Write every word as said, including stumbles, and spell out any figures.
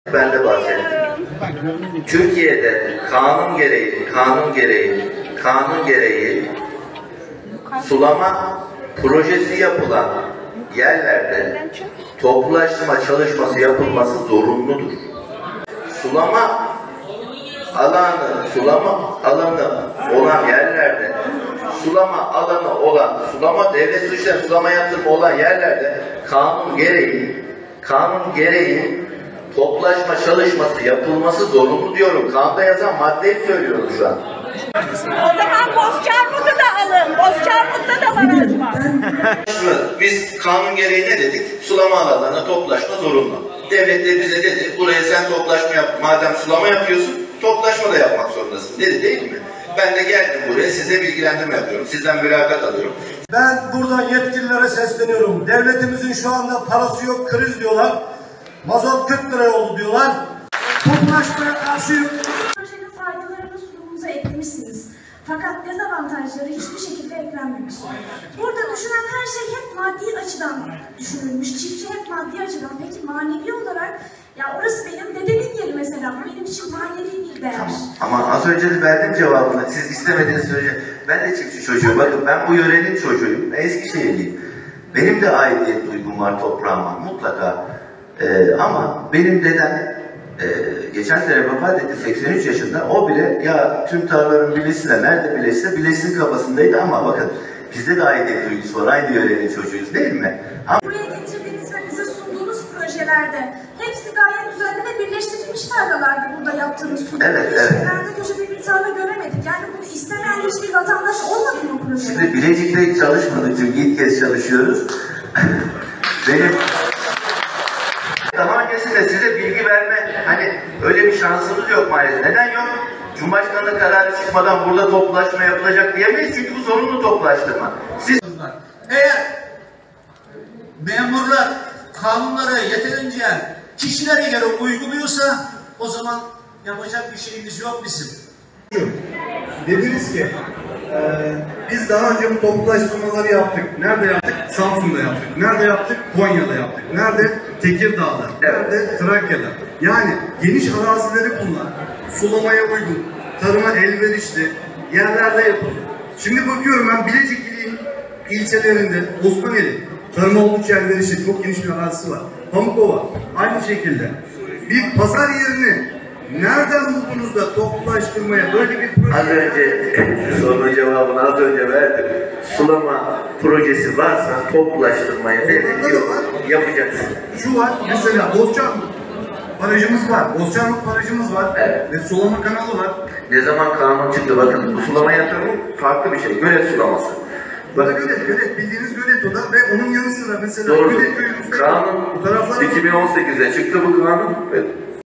Ben de bahsettim. Türkiye'de kanun gereği, kanun gereği, kanun gereği sulama projesi yapılan yerlerde toplulaştırma çalışması yapılması zorunludur. Sulama alanı, sulama alanı olan yerlerde, sulama alanı olan, sulama devlet su işleri, sulama yatırımı olan yerlerde kanun gereği, kanun gereği toplaşma çalışması yapılması zorunlu diyorum. Kanunda yazan maddeyi söylüyorum şu an. O zaman Bozçarmut'u da alın. Bozçarmut'ta da baraj var. Biz kanun gereği ne dedik? Sulama alanlarına toplaşma zorunlu. Devlet de bize dedi, buraya sen toplaşma yap. Madem sulama yapıyorsun, toplaşma da yapmak zorundasın dedi, değil mi? Ben de geldim buraya, size bilgilendirme yapıyorum. Sizden mülakat alıyorum. Ben buradan yetkililere sesleniyorum. Devletimizin şu anda parası yok, kriz diyorlar. Mazot kırk lira oldu diyorlar. Toplaşmaya karşıyım. Projenin faydalarını sunumunuza eklemişsiniz. Fakat dezavantajları hiçbir şekilde eklenmemiş. Burada düşünen her şey hep maddi açıdan düşünülmüş. Çiftçi hep maddi açıdan. Peki manevi olarak, ya orası benim dedemin yeri mesela. Benim için manevi bir değer. Ama az önce de verdim cevabını. Siz istemediğiniz sürece ben de çiftçi çocuğum. Bakın ben bu yörenin çocuğuyum. Eskişehirliyim. Benim de aidiyet duygum var toprağıma mutlaka. Ee, ama benim dedem e, geçen sene vefat etti seksen üç yaşında. O bile ya tüm tarlaların bilesine nerede bilese bilesin kafasındaydı ama bakın bizde de aidiyet duygusu var. Aynı yörenin çocuğuyuz değil mi? Ama buraya getirdiğiniz ve bize sunduğunuz projelerde hepsi gayet düzenli ve birleştirilmiş tarlalardı burada yaptığınız sunumda. Evet, evet. Nerede köşe bir tarla göremedik. Yani bunu istemeyen hiçbir vatandaş olmadı mı bu projede? şimdi Bilecik'te çalışmadık çünkü ilk kez çalışıyoruz. Benim daha öncesinde size bilgi verme, hani öyle bir şansımız yok maalesef. Neden yok? Cumhurbaşkanlığı kararı çıkmadan burada toplaşma yapılacak diyemeyiz çünkü bu zorunlu toplaştırma. Siz Eğer memurlar kanunları yeterince kişilere göre uyguluyorsa o zaman yapacak bir şeyimiz yok bizim. Dediniz ki e, biz daha önce bu toplulaştırmaları yaptık. Nerede yaptık? Samsun'da yaptık. Nerede yaptık? Konya'da yaptık. Nerede? Tekirdağ'da. Nerede? Trakya'da. Yani geniş arazileri bulunan, sulamaya uygun, tarıma elverişli yerlerde yapıldı. Şimdi bakıyorum ben Bilecik il, ilçelerinde Osmaneli tarıma oldukça elverişli, çok geniş bir arazisi var. Pamukova aynı şekilde. Bir pazar yerini nereden buldunuz da toplulaştırmaya böyle bir proje? az önce sorunun cevabını az önce verdim. Sulama projesi varsa toplulaştırmaya devlet yok. Yapacaksın. Şu var mesela Bozçarmut barajımız var. Bozçarmut barajımız var. Evet. Ve sulama kanalı var. Ne zaman kanun çıktı bakın bu sulama yatırımı farklı bir şey. Gölet sulaması. Bu da Bakın. gölet, gölet bildiğiniz gölet o da ve onun yanı sıra mesela Doğru. Gölet köyümüzde Kanun bu taraflar iki bin on sekizde çıktı bu kanun ve